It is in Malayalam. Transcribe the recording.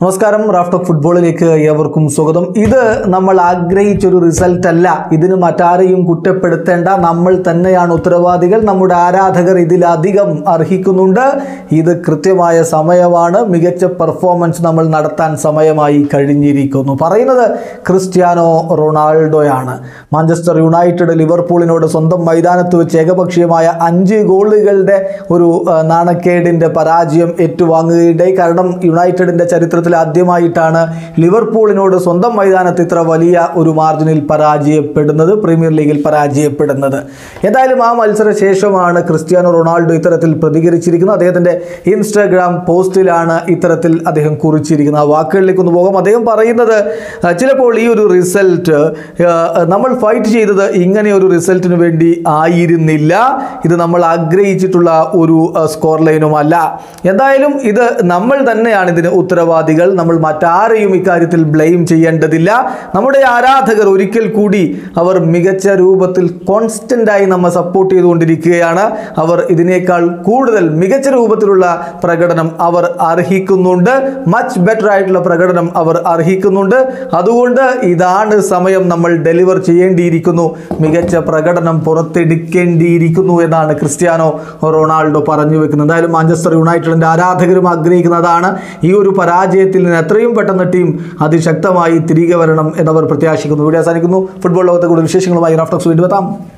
നമസ്കാരം, റാഫ്റ്റ് ഓഫ് ഫുട്ബോളിലേക്ക് ഏവർക്കും സ്വാഗതം. ഇത് നമ്മൾ ആഗ്രഹിച്ചൊരു റിസൾട്ട് അല്ല. ഇതിന് മറ്റാരെയും കുറ്റപ്പെടുത്തേണ്ട. നമ്മൾ തന്നെയാണ് ഉത്തരവാദികൾ. നമ്മുടെ ആരാധകർ ഇതിലധികം അർഹിക്കുന്നുണ്ട്. ഇത് കൃത്യമായ സമയമാണ്. മികച്ച പെർഫോമൻസ് നമ്മൾ നടത്താൻ സമയമായി കഴിഞ്ഞിരിക്കുന്നു. പറയുന്നത് ക്രിസ്ത്യാനോ റൊണാൾഡോയാണ്. മാഞ്ചസ്റ്റർ യുണൈറ്റഡ് ലിവർപൂളിനോട് സ്വന്തം മൈതാനത്ത് വെച്ച് ഏകപക്ഷീയമായ 5 ഗോളുകളുടെ ഒരു നാണക്കേടിൻ്റെ പരാജയം ഏറ്റുവാങ്ങുകയുണ്ടായി. കാരണം യുണൈറ്റഡിൻ്റെ ചരിത്രത്തിൽ ആദ്യമായിട്ടാണ് ലിവർപൂളിനോട് സ്വന്തം മൈതാനത്ത് ഇത്ര വലിയ ഒരു മാർജിനിൽ പരാജയപ്പെടുന്നത്, പ്രീമിയർ ലീഗിൽ പരാജയപ്പെടുന്നത്. ഏതായാലും ആ മത്സര ശേഷമാണ് ക്രിസ്ത്യാനോ റൊണാൾഡോ ഇത്തരത്തിൽ പ്രതികരിച്ചിരിക്കുന്നത്. അദ്ദേഹത്തിൻ്റെ ഇൻസ്റ്റാഗ്രാം പോസ്റ്റിലാണ് ഇത്തരത്തിൽ അദ്ദേഹം കുറിച്ചിരിക്കുന്നത്. ആ വാക്കുകളിലേക്കൊന്ന് പോകാം. അദ്ദേഹം പറയുന്നത്, ചിലപ്പോൾ ഈ ഒരു റിസൾട്ട് നമ്മൾ ഫൈറ്റ് ചെയ്തത് ഇങ്ങനെ ഒരു റിസൾട്ടിന് വേണ്ടി ആയിരുന്നില്ല. ഇത് നമ്മൾ ആഗ്രഹിച്ചിട്ടുള്ള ഒരു സ്കോർ ലൈനുമല്ല. എന്തായാലും ഇത് നമ്മൾ തന്നെയാണ് ഇതിന് ഉത്തരവാദികൾ. നമ്മൾ മറ്റാരെയും ഇക്കാര്യത്തിൽ ബ്ലെയിം ചെയ്യേണ്ടതില്ല. നമ്മുടെ ആരാധകർ ഒരിക്കൽ കൂടി അവർ മികച്ച രൂപത്തിൽ കോൺസ്റ്റൻ്റായി നമ്മെ സപ്പോർട്ട് ചെയ്തുകൊണ്ടിരിക്കുകയാണ്. അവർ ഇതിനേക്കാൾ കൂടുതൽ മികച്ച രൂപത്തിലുള്ള പ്രകടനം അവർ അർഹിക്കുന്നുണ്ട്. മച്ച് ബെറ്റർ ആയിട്ടുള്ള പ്രകടനം അവർ അർഹിക്കുന്നുണ്ട്. അതുകൊണ്ട് ഇതാണ് സമയം. നമ്മൾ ഡെലിവർ ചെയ്യേണ്ടിയിരിക്കുന്നു. മികച്ച പ്രകടനം പുറത്തെടുക്കേണ്ടിയിരിക്കുന്നു എന്നാണ് ക്രിസ്ത്യാനോ റൊണാൾഡോ പറഞ്ഞു വെക്കുന്നത്. എന്തായാലും മാഞ്ചസ്റ്റർ യുണൈറ്റഡിൻ്റെ ആരാധകരും ആഗ്രഹിക്കുന്നതാണ് ഈ ഒരു പരാജയത്തിൽ നിന്ന് എത്രയും പെട്ടെന്ന് ടീം അതിശക്തമായി തിരികെ വരണം എന്നവർ പ്രത്യാശിക്കുന്നു. വീഡിയോ അവസാനിക്കുന്നു. ഫുട്ബോൾ ലോകത്തെ കൂടുതൽ വിശേഷങ്ങളുമായി റാഫ്റ്റ് ഓഫ് വീണ്ടും എത്താം.